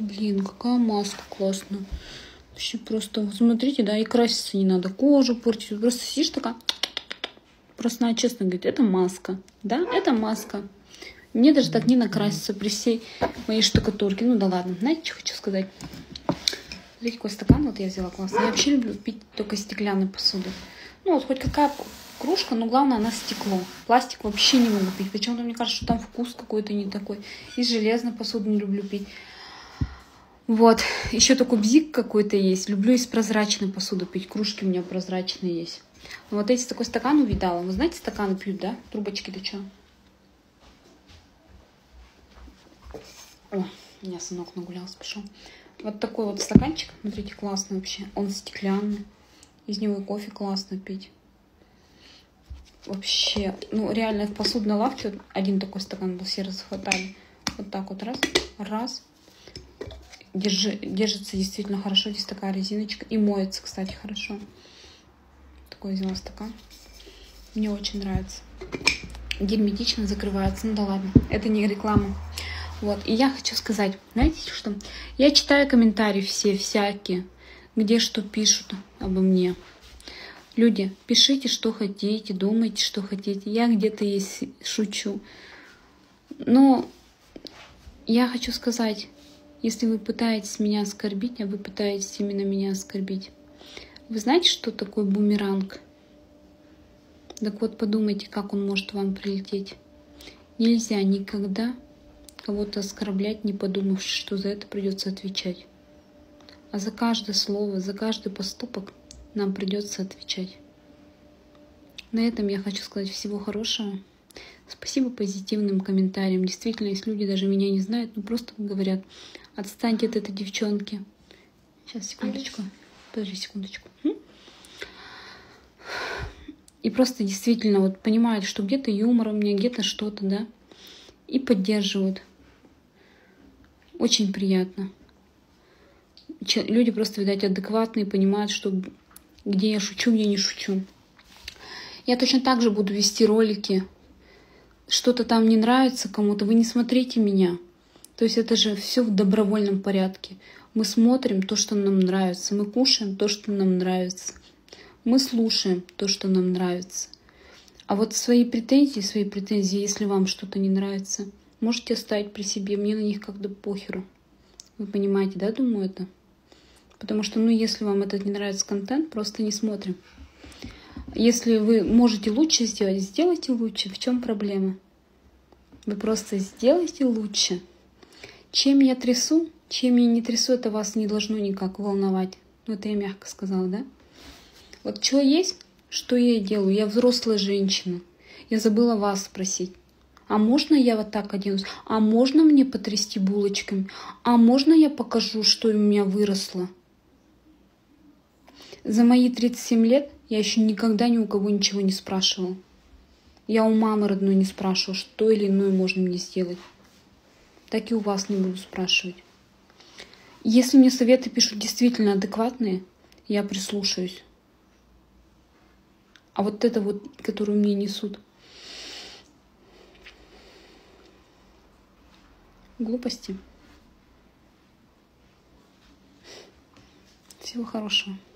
Блин, какая маска классная. Вообще просто, смотрите, да, и краситься не надо, кожу портить. Просто сидишь такая, просто надо честно говорить, это маска. Да, это маска. Мне даже так не накраситься при всей моей штукатурке. Ну да ладно, знаете, что хочу сказать? Смотрите, какой стакан вот я взяла классный. Я вообще люблю пить только стеклянную посуду. Ну вот хоть какая кружка, но главное она стекло. Пластик вообще не могу пить. Почему-то мне кажется, что там вкус какой-то не такой. Из железной посуды не люблю пить. Вот, еще такой бзик какой-то есть. Люблю из прозрачной посуды пить. Кружки у меня прозрачные есть. Но вот эти такой стакан увидала. Вы знаете, стаканы пьют, да? Трубочки-то что? О, у меня сынок нагулялся, пошел. Вот такой вот стаканчик, смотрите, классный вообще. Он стеклянный. Из него и кофе классно пить. Вообще, ну реально в посудной лавке вот один такой стакан был, все расхватали. Вот так вот раз. Держится действительно хорошо. Здесь такая резиночка. И моется, кстати, хорошо. Такой взяла стакан. Мне очень нравится. Герметично закрывается. Ну да ладно, это не реклама. Вот, и я хочу сказать, знаете что? Я читаю комментарии все всякие, где что пишут обо мне. Люди, пишите, что хотите, думайте, что хотите. Я где-то есть шучу. Но я хочу сказать, если вы пытаетесь меня оскорбить, а вы пытаетесь именно меня оскорбить, вы знаете, что такое бумеранг? Так вот, подумайте, как он может вам прилететь. Нельзя никогда кого-то оскорблять, не подумав, что за это придется отвечать. А за каждое слово, за каждый поступок нам придется отвечать. На этом я хочу сказать всего хорошего. Спасибо позитивным комментариям. Действительно, есть люди, даже меня не знают, но просто говорят, отстаньте от этой девчонки. Сейчас, секундочку. Подожди секундочку. И просто действительно вот понимают, что где-то юмор у меня, где-то что-то, да, и поддерживают. Очень приятно. Люди просто, видать, адекватные, понимают, что где я шучу, где не шучу. Я точно так же буду вести ролики. Что-то там не нравится кому-то, вы не смотрите меня. То есть это же все в добровольном порядке. Мы смотрим то, что нам нравится. Мы кушаем то, что нам нравится. Мы слушаем то, что нам нравится. А вот свои претензии, если вам что-то не нравится, можете оставить при себе. Мне на них как-то похеру. Вы понимаете, да, думаю, это? Потому что, ну, если вам этот не нравится контент, просто не смотрим. Если вы можете лучше сделать, сделайте лучше. В чем проблема? Вы просто сделайте лучше. Чем я трясу, чем я не трясу, это вас не должно никак волновать. Ну, это я мягко сказала, да? Вот что есть, что я делаю. Я взрослая женщина. Я забыла вас спросить. А можно я вот так оденусь? А можно мне потрясти булочками? А можно я покажу, что у меня выросло? За мои 37 лет я еще никогда ни у кого ничего не спрашивала. Я у мамы родной не спрашивала, что или иное можно мне сделать. Так и у вас не буду спрашивать. Если мне советы пишут действительно адекватные, я прислушаюсь. А вот это вот, которую мне несут, глупости. Всего хорошего.